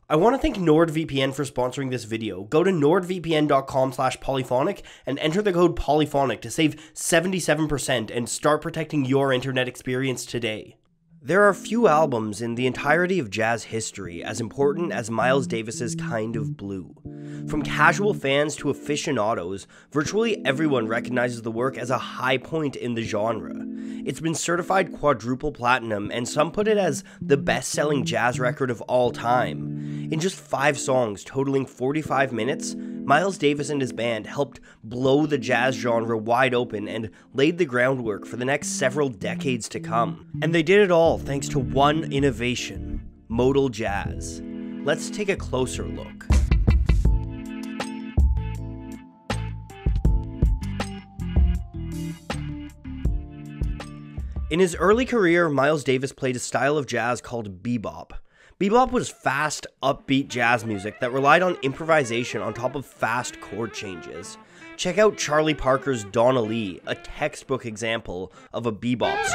I want to thank NordVPN for sponsoring this video. Go to nordvpn.com/polyphonic and enter the code polyphonic to save 77% and start protecting your internet experience today. There are few albums in the entirety of jazz history as important as Miles Davis's Kind of Blue. From casual fans to aficionados, virtually everyone recognizes the work as a high point in the genre. It's been certified quadruple platinum, and some put it as the best-selling jazz record of all time. In just 5 songs, totaling 45 minutes, Miles Davis and his band helped blow the jazz genre wide open and laid the groundwork for the next several decades to come. And they did it all thanks to one innovation: modal jazz. Let's take a closer look. In his early career, Miles Davis played a style of jazz called bebop. Bebop was fast, upbeat jazz music that relied on improvisation on top of fast chord changes. Check out Charlie Parker's Donna Lee, a textbook example of a bebop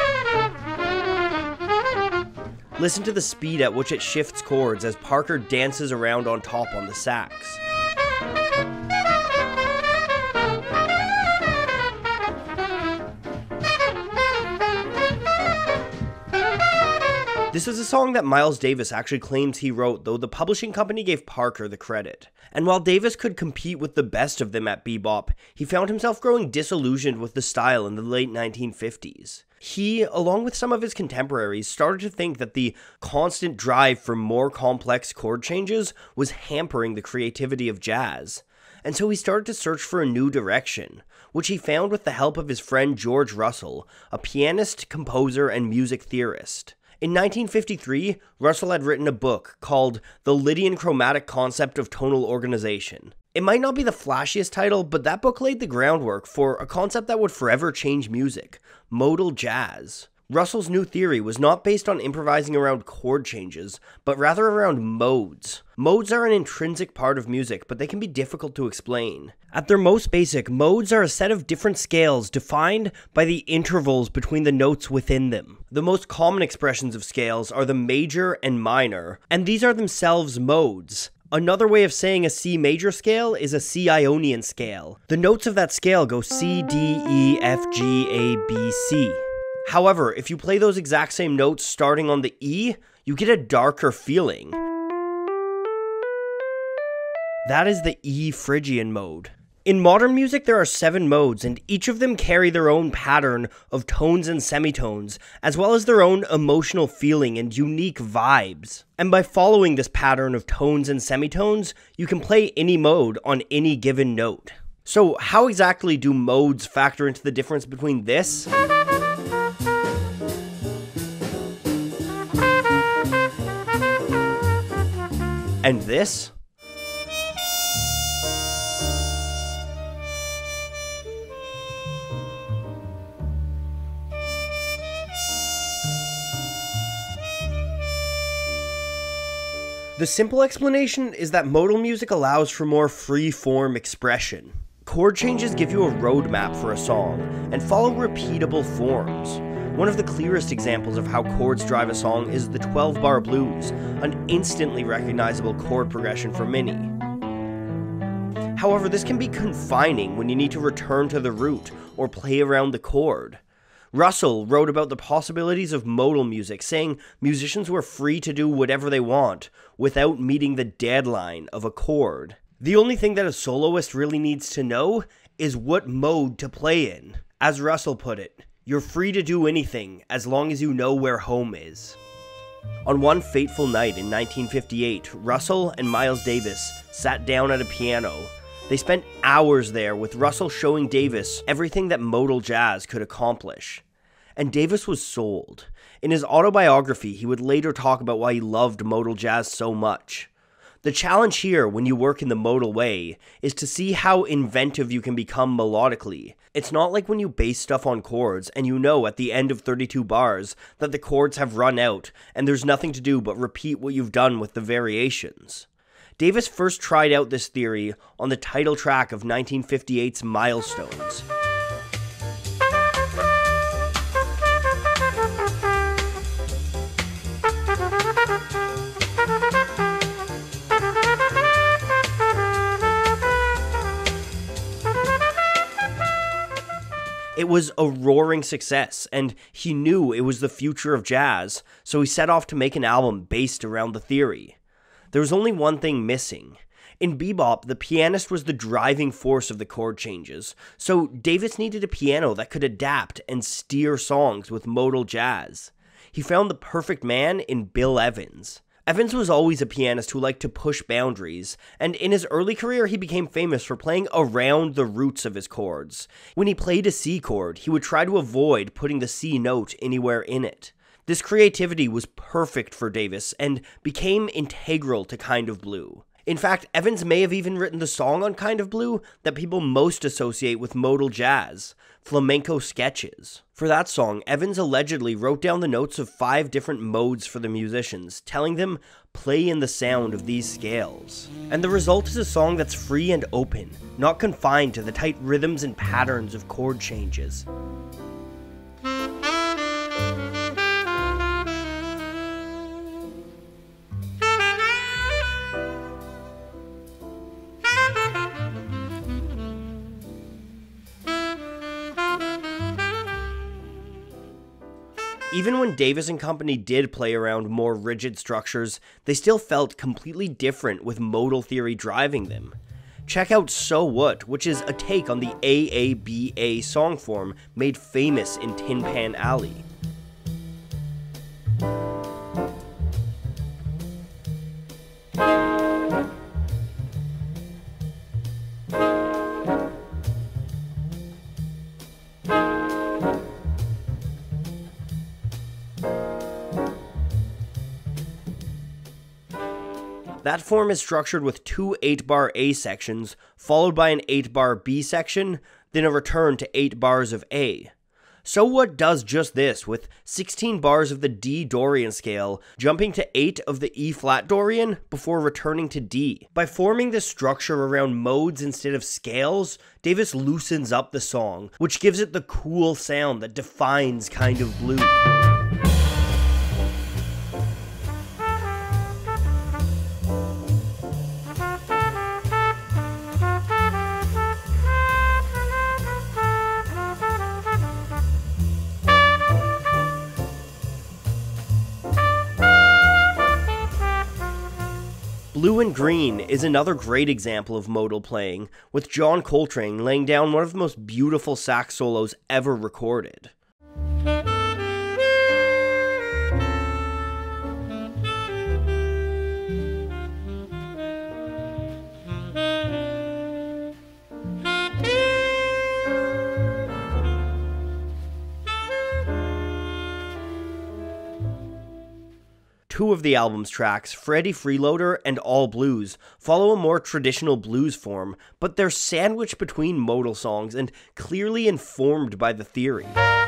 song. Listen to the speed at which it shifts chords as Parker dances around on top on the sax. This is a song that Miles Davis actually claims he wrote, though the publishing company gave Parker the credit. And while Davis could compete with the best of them at bebop, he found himself growing disillusioned with the style in the late 1950s. He, along with some of his contemporaries, started to think that the constant drive for more complex chord changes was hampering the creativity of jazz. And so he started to search for a new direction, which he found with the help of his friend George Russell, a pianist, composer, and music theorist. In 1953, Russell had written a book called The Lydian Chromatic Concept of Tonal Organization. It might not be the flashiest title, but that book laid the groundwork for a concept that would forever change music: modal jazz. Russell's new theory was not based on improvising around chord changes, but rather around modes. Modes are an intrinsic part of music, but they can be difficult to explain. At their most basic, modes are a set of different scales defined by the intervals between the notes within them. The most common expressions of scales are the major and minor, and these are themselves modes. Another way of saying a C major scale is a C Ionian scale. The notes of that scale go C, D, E, F, G, A, B, C. However, if you play those exact same notes starting on the E, you get a darker feeling. That is the E Phrygian mode. In modern music, there are 7 modes, and each of them carry their own pattern of tones and semitones, as well as their own emotional feeling and unique vibes. And by following this pattern of tones and semitones, you can play any mode on any given note. So how exactly do modes factor into the difference between this and this? The simple explanation is that modal music allows for more free-form expression. Chord changes give you a roadmap for a song and follow repeatable forms. One of the clearest examples of how chords drive a song is the 12-bar blues, an instantly recognizable chord progression for many. However, this can be confining when you need to return to the root or play around the chord. Russell wrote about the possibilities of modal music, saying musicians were free to do whatever they want without meeting the deadline of a chord. The only thing that a soloist really needs to know is what mode to play in. As Russell put it, you're free to do anything as long as you know where home is. On one fateful night in 1958, Russell and Miles Davis sat down at a piano. They spent hours there, with Russell showing Davis everything that modal jazz could accomplish. And Davis was sold. In his autobiography, he would later talk about why he loved modal jazz so much. The challenge here, when you work in the modal way, is to see how inventive you can become melodically. It's not like when you base stuff on chords and you know at the end of 32 bars that the chords have run out and there's nothing to do but repeat what you've done with the variations. Davis first tried out this theory on the title track of 1958's Milestones. It was a roaring success, and he knew it was the future of jazz, so he set off to make an album based around the theory. There was only one thing missing. In bebop, the pianist was the driving force of the chord changes, so Davis needed a piano that could adapt and steer songs with modal jazz. He found the perfect man in Bill Evans. Evans was always a pianist who liked to push boundaries, and in his early career he became famous for playing around the roots of his chords. When he played a C chord, he would try to avoid putting the C note anywhere in it. This creativity was perfect for Davis and became integral to Kind of Blue. In fact, Evans may have even written the song on Kind of Blue that people most associate with modal jazz, Flamenco Sketches. For that song, Evans allegedly wrote down the notes of 5 different modes for the musicians, telling them, play in the sound of these scales. And the result is a song that's free and open, not confined to the tight rhythms and patterns of chord changes. Even when Davis and company did play around more rigid structures, they still felt completely different with modal theory driving them. Check out So What, which is a take on the AABA song form made famous in Tin Pan Alley. That form is structured with 2 8-bar A sections, followed by an 8-bar B section, then a return to 8 bars of A. So What does just this, with 16 bars of the D Dorian scale, jumping to 8 of the E flat Dorian before returning to D. By forming this structure around modes instead of scales, Davis loosens up the song, which gives it the cool sound that defines Kind of Blue. Blue and Green is another great example of modal playing, with John Coltrane laying down one of the most beautiful sax solos ever recorded. Two of the album's tracks, Freddie Freeloader and All Blues, follow a more traditional blues form, but they're sandwiched between modal songs and clearly informed by the theory.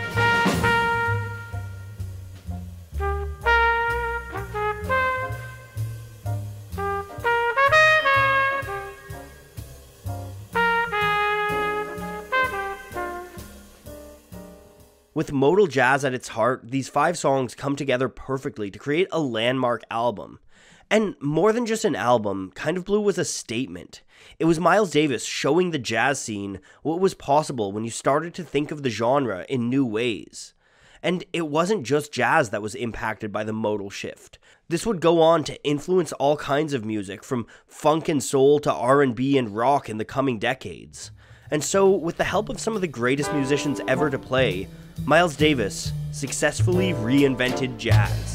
With modal jazz at its heart, these 5 songs come together perfectly to create a landmark album. And more than just an album, Kind of Blue was a statement. It was Miles Davis showing the jazz scene what was possible when you started to think of the genre in new ways. And it wasn't just jazz that was impacted by the modal shift. This would go on to influence all kinds of music, from funk and soul to R&B and rock in the coming decades. And so, with the help of some of the greatest musicians ever to play, Miles Davis successfully reinvented jazz.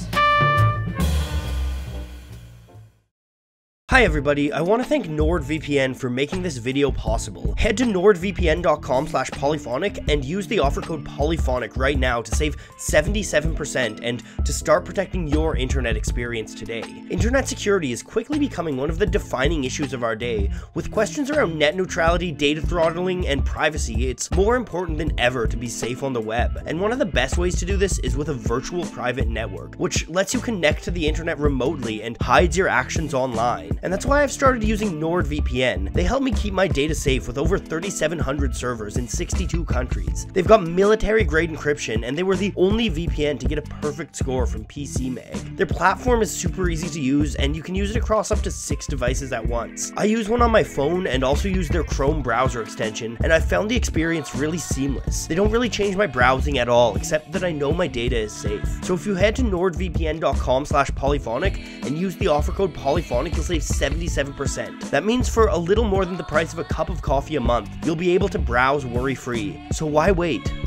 Hi everybody, I want to thank NordVPN for making this video possible. Head to nordvpn.com/polyphonic and use the offer code polyphonic right now to save 77% and to start protecting your internet experience today. Internet security is quickly becoming one of the defining issues of our day. With questions around net neutrality, data throttling, and privacy, it's more important than ever to be safe on the web. And one of the best ways to do this is with a virtual private network, which lets you connect to the internet remotely and hides your actions online. And that's why I've started using NordVPN. They help me keep my data safe with over 3,700 servers in 62 countries. They've got military-grade encryption, and they were the only VPN to get a perfect score from PCMag. Their platform is super easy to use, and you can use it across up to 6 devices at once. I use one on my phone and also use their Chrome browser extension, and I found the experience really seamless. They don't really change my browsing at all, except that I know my data is safe. So if you head to nordvpn.com/polyphonic and use the offer code polyphonic, you'll save 77%. That means for a little more than the price of a cup of coffee a month, you'll be able to browse worry-free. So why wait?